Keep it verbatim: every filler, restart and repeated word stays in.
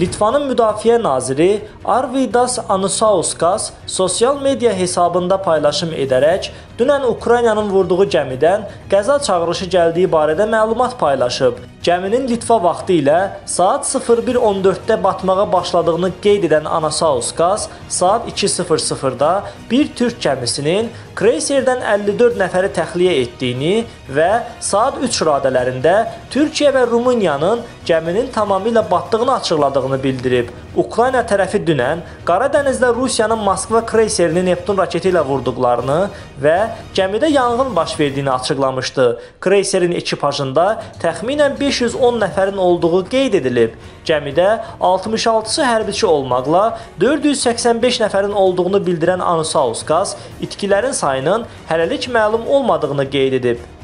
Litvanın Müdafiə naziri Arvydas Anušauskas sosial media hesabında paylaşım edərək dünən Ukraynanın vurduğu gəmidən qəza çağırışı gəldiyi barədə məlumat paylaşıb. Gəminin Litva vaxtı ilə saat sıfır bir on dörddə batmağa başladığını qeyd edən Anušauskas saat iki sıfır sıfırda bir türk gəmisinin kreyserdən əlli dörd nəfəri təxliyə etdiyini və saat üç radələrində Türkiyə və Rumıniyanın gəminin tamamilə batdığını açıqladığını bildirib. Ukrayna tərəfi dünən Qara dənizdə Rusiyanın Moskva kreyserini Neptun raketi ilə vurduqlarını və gəmidə yanğın baş verdiyini açıqlamışdı. Kreyserin ekipajında təxminən beş yüz on nəfərin olduğu qeyd edilib. Gəmidə altmış altısı hərbiçi olmaqla dörd yüz səksən beş nəfərin olduğunu bildirən Anušauskas itkilərin sayının hələlik məlum olmadığını qeyd edib.